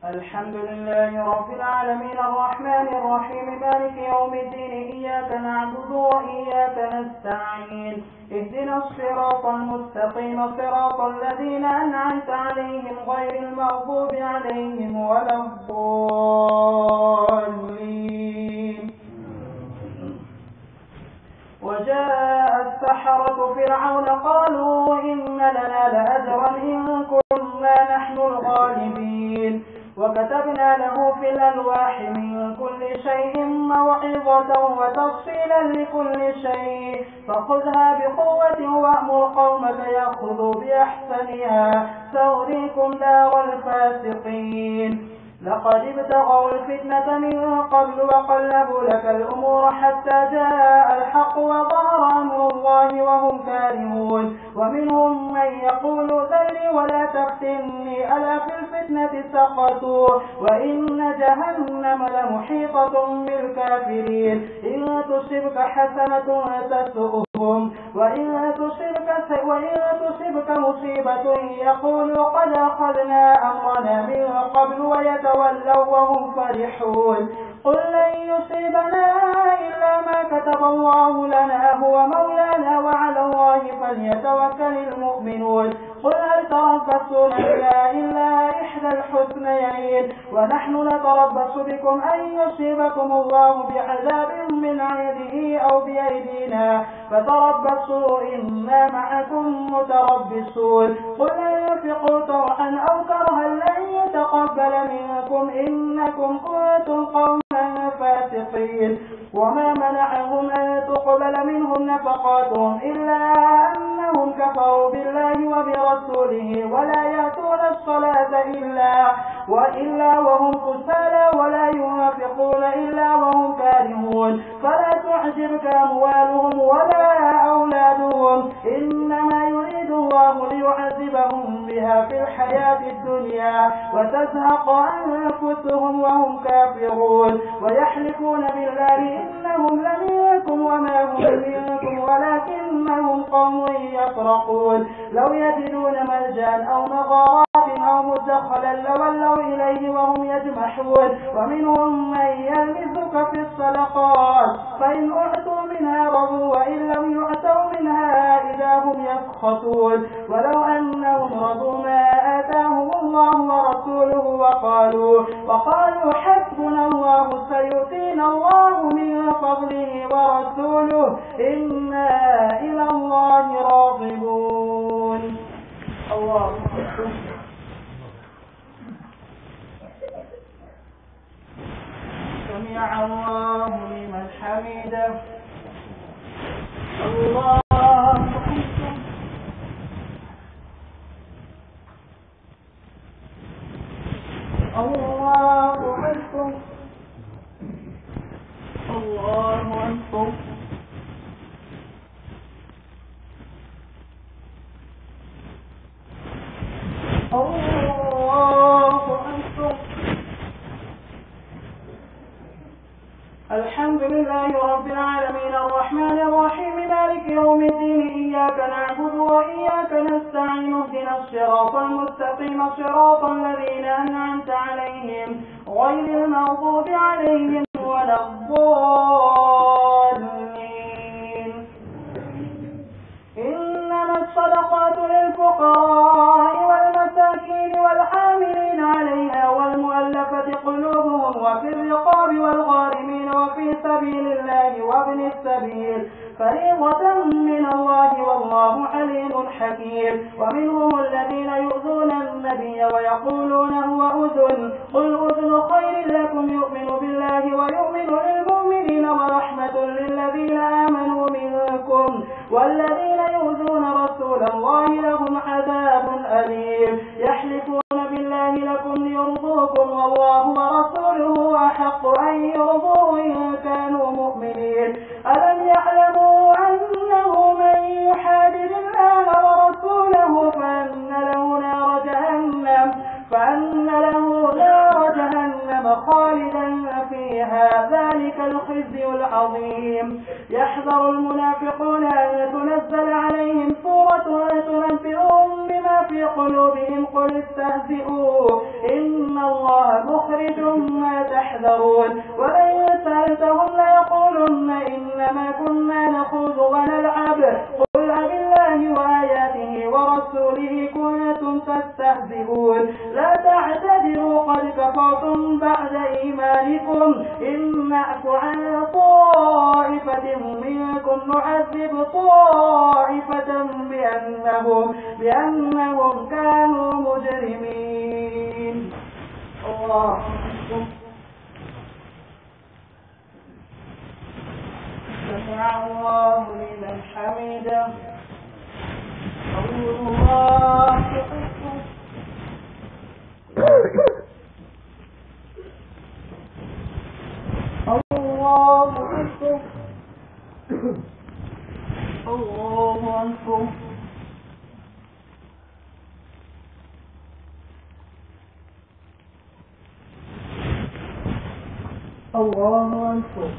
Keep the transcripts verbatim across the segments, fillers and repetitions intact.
الحمد لله رب العالمين الرحمن الرحيم مالك يوم الدين إياك نعبد وإياك نستعين اهدنا الصراط المستقيم صراط الذين أنعمت عليهم غير المغضوب عليهم ولا الضالين. وجاء السحرة فرعون قالوا إن لنا لأجرا إن كنا نحن الغالبين وكتبنا له في الألواح من كل شيء موعظة وتفصيلا لكل شيء فخذها بقوة وأمر قومك يأخذوا بأحسنها سأريكم دار الفاسقين. لقد ابتغوا الفتنة من قبل وقلبوا لك الأمور حتى جاء الحق وظهر أمر الله وهم كارهون ومنهم من يقول ذرني ولا تفتني ألا في الفتنة سقطوا وإن جهنم لمحيطة بالكافرين إن تصبك حسنة تسؤهم وإن تصبك, وإن تصبك مصيبة يقولوا قد أخذنا أمرنا من قبل ويتولوا وهم فرحون. قل لن يصيبنا إلا ما كتب الله لنا هو مولانا وعلى الله فليتوكل المؤمنون. قل هل تربصون بنا إلا إحدى الحسنيين ونحن نتربص بكم أن يصيبكم الله بعذاب من عنده أو بأيدينا فتربصوا إنا معكم متربصون. قل انفقوا طوعا أو كرها لن يتقبل منكم إنكم كنتم قوما فاسقين. وما منعهم أن تقبل منهم نفقاتهم إلا أنهم كفروا بالله وبرسوله ولا يأتون الصلاة إلا وإلا وهم كسالى ولا ينفقون إلا وهم كارهون. فلا تعجبك أموالهم ولا أولادهم إنما يريد الله ليعذبهم بها في الحياة الدنيا وتزهق أنفسهم وهم كافرون ويحلفون بالله إنهم لمنكم وما هم منكم ولكنهم قوم يفرقون. لو يجدون ملجأ أو مغارات أو مدخلا لولوا إليه وهم يجمحون. ومنهم من يلمزك في الصدقات فإن أعطوا منها رضوا وإن لم يعطوا منها إذا هم يسخطون. ولو أنهم رضوا ما آتاهم الله ورسوله وقالوا وقالوا حسبنا الله سيؤتينا الله من فضله ورسوله إنا إلى الله راغبون. الله أكبر. سمع الله لمن حمده. الله أكبر. الله أكبر. الله أكبر. الله أكبر. الحمد لله رب العالمين الرحمن الرحيم مالك يوم الدين إياك نعبد وإياك نستعين اهدنا الصراط المستقيم صراط الذين أنعمت عليهم غير المغضوب عليهم ولا الضالين. إنما الصدقات للفقراء والمساكين والعاملين عليها والمؤلفة قلوبهم وفي الرقاب والغارمين وفي سبيل الله وابن السبيل فريضة من الله والله عليم حكيم. ومنهم الذين يؤذون النبي ويقولون هو أذن قل أذن خير لكم يؤمن بالله ويؤمن للمؤمنين ورحمة للذين آمنوا منكم والذين يؤذون رسول الله لهم عذاب أليم. يحلفون بالله لكم ليرضوكم والله ورسوله أحق أن يرضوه إن كانوا مؤمنين. ألم يعلموا أنه من يحادد الله ورسوله فأن له نار جهنم فأن له نار جهنم خالدا فيها ذلك الخزي العظيم. يحذر المنافقون أن تنزل عليهم سورة تنبئهم بما في قلوبهم قل استهزئوا إن الله قل أبالله وآياته ورسوله كنتم تستهزئون لا تعتذروا قد كفرتم بعد إيمانكم إن نعف عن طائفة منكم نعذب طائفة بأنهم, بأنهم كانوا مجرمين. الله سمع الله لمن حمده. الله أكبر. الله أكبر. الله أكبر. الله أكبر.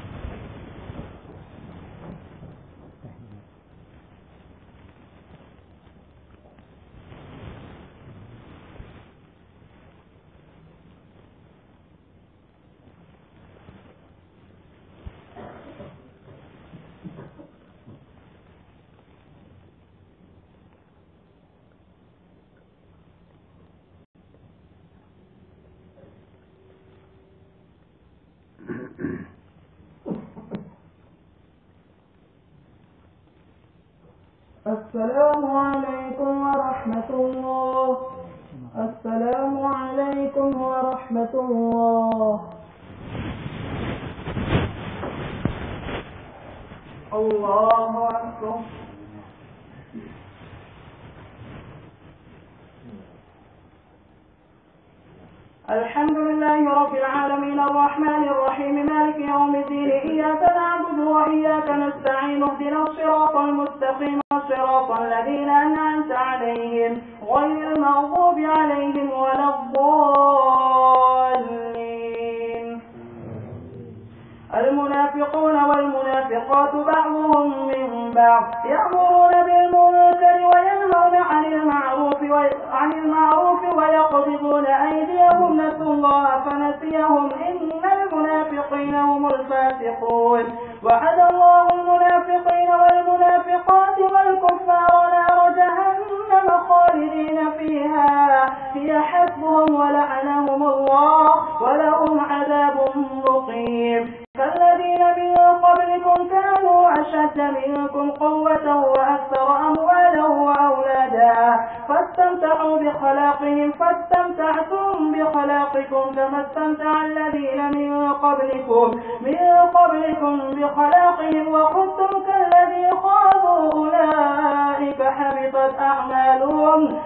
السلام عليكم ورحمة الله. السلام عليكم ورحمة الله. الله أكبر. الحمد لله رب العالمين الرحمن الرحيم مالك يوم الدين إياك نعبد وإياك نستعين اهدنا الصراط المستقيم صراط الذين أنعمت عليهم غير المغضوب عليهم ولا الضالين. المنافقون والمنافقات بعضهم من بعض يأمرون بالمنكر وينهون عن المعروف عن المعروف ويقبضون أيديهم نسوا الله فنسيهم إن المنافقين هم الفاسقون. وعد الله المنافقين والمنافقات والكفار نار جهنم خالدين فيها هي حسبهم ولعنهم الله ولهم عذاب مقيم. كالذين من قبلكم كانوا أشد منكم قوة وأكثر أموالا وأولادا فاستمتعوا بخلاقهم فاستمتعتم بخلاقكم كما استمتع الذين من قبلكم من قبلكم بخلاقهم وخذتم كالذي خاضوا أولئك حبطت أعمالهم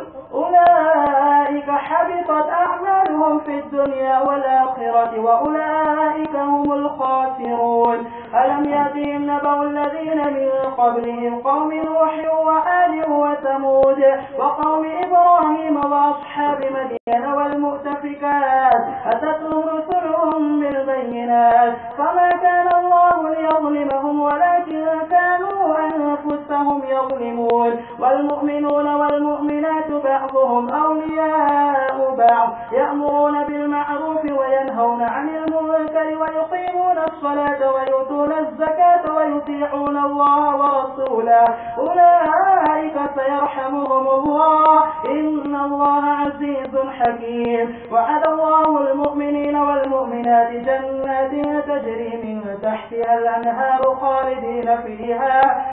أولئك حبطت أعمالهم في الدنيا والآخرة وأولئك هم الخاسرون. ألم يأتهم نبأ الذين من قبلهم قوم نوح وعاد وثمود وقوم إبراهيم وأصحاب مدين والمؤتفكات أتتهم رسلهم بالبينات فما كان الله ليظلمهم ولكن كانوا أنفسهم يظلمون. والمؤمنون والمؤمنات بعضهم أولياء بعض يأمرون بالمعروف وينهون عن المنكر ويقيمون الصلاة ويؤتون الزكاة ويطيعون الله ورسوله أولئك سيرحمهم الله إن الله عزيز حكيم. وعد الله المؤمنين والمؤمنات جنات تجري من تحتها الأنهار خالدين فيها